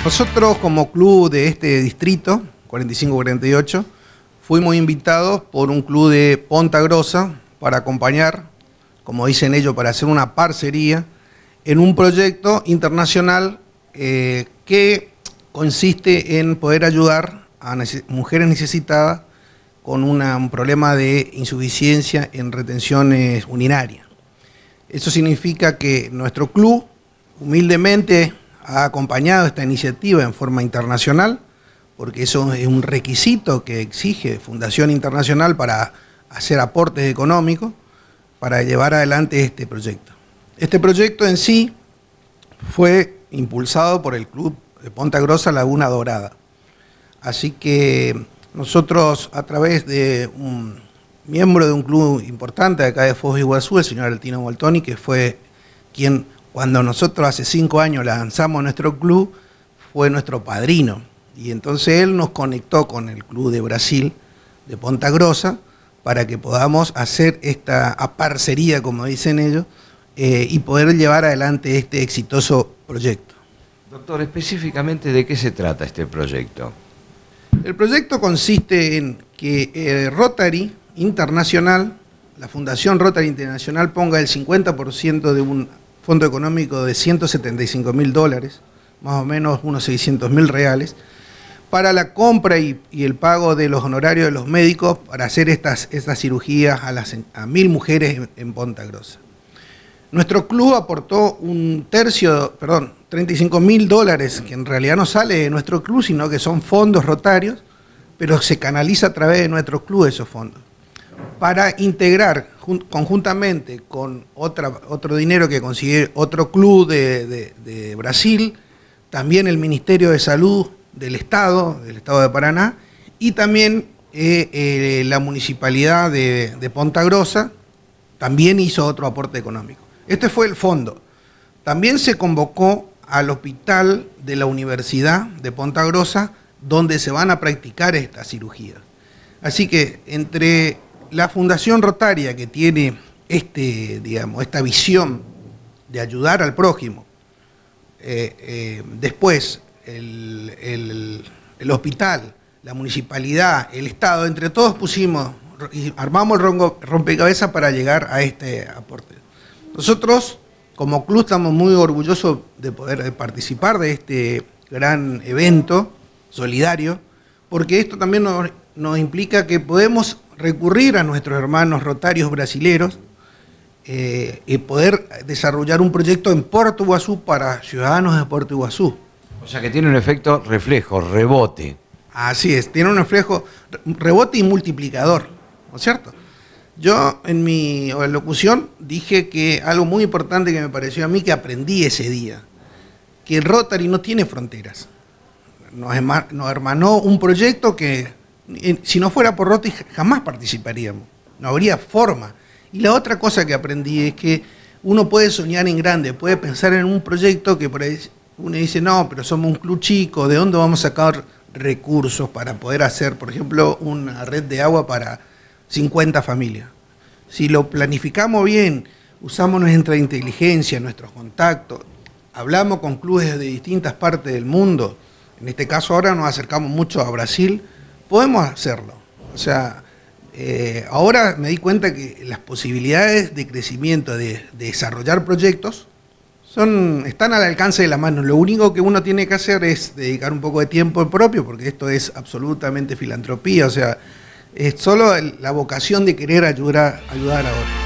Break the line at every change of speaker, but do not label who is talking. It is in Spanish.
Nosotros como club de este distrito, 4548, fuimos invitados por un club de Ponta Grossa para acompañar, como dicen ellos, para hacer una parcería en un proyecto internacional que consiste en poder ayudar a mujeres necesitadas con un problema de insuficiencia en retenciones urinarias. Eso significa que nuestro club humildemente ha acompañado esta iniciativa en forma internacional, porque eso es un requisito que exige Fundación Internacional para hacer aportes económicos para llevar adelante este proyecto. Este proyecto en sí fue impulsado por el Club de Ponta Grossa Laguna Dorada. Así que nosotros, a través de un miembro de un club importante de acá de Foz de Iguazú, el señor Altino Moltoni, que fue quien, cuando nosotros hace 5 años lanzamos nuestro club, fue nuestro padrino. Y entonces él nos conectó con el club de Brasil, de Ponta Grossa, para que podamos hacer esta parcería, como dicen ellos, y poder llevar adelante este exitoso proyecto.
Doctor, específicamente, ¿de qué se trata este proyecto?
El proyecto consiste en que Rotary Internacional, la Fundación Rotary Internacional, ponga el 50% de un fondo económico de $175.000, más o menos unos 600.000 reales, para la compra y el pago de los honorarios de los médicos para hacer estas cirugías a 1.000 mujeres en Ponta Grossa. Nuestro club aportó $35.000, que en realidad no sale de nuestro club, sino que son fondos rotarios, pero se canaliza a través de nuestro club esos fondos, para integrar conjuntamente con otro dinero que consigue otro club de Brasil, también el Ministerio de Salud del Estado de Paraná, y también la Municipalidad de Ponta Grossa también hizo otro aporte económico. Este fue el fondo. También se convocó al hospital de la Universidad de Ponta Grossa, donde se van a practicar estas cirugías. Así que entre la Fundación Rotaria, que tiene esta visión de ayudar al prójimo, después el hospital, la municipalidad, el Estado, entre todos armamos el rompecabezas para llegar a este aporte. Nosotros, como club, estamos muy orgullosos de poder participar de este gran evento solidario, porque esto también nos implica que podemos recurrir a nuestros hermanos rotarios brasileros y poder desarrollar un proyecto en Puerto Iguazú para ciudadanos de Puerto Iguazú.
O sea que tiene un efecto reflejo, rebote.
Así es, tiene un reflejo, rebote y multiplicador, ¿no es cierto? Yo en mi locución dije que algo muy importante que me pareció a mí, que aprendí ese día, que el Rotary no tiene fronteras. Nos hermanó un proyecto que si no fuera por Rotary jamás participaríamos, no habría forma. Y la otra cosa que aprendí es que uno puede soñar en grande, puede pensar en un proyecto que por ahí uno dice, no, pero somos un club chico, ¿de dónde vamos a sacar recursos para poder hacer, por ejemplo, una red de agua para 50 familias? Si lo planificamos bien, usamos nuestra inteligencia, nuestros contactos, hablamos con clubes de distintas partes del mundo, en este caso ahora nos acercamos mucho a Brasil, podemos hacerlo. O sea, ahora me di cuenta que las posibilidades de crecimiento, de desarrollar proyectos, están al alcance de la mano. Lo único que uno tiene que hacer es dedicar un poco de tiempo propio, porque esto es absolutamente filantropía, o sea, es solo la vocación de querer ayudar a otros.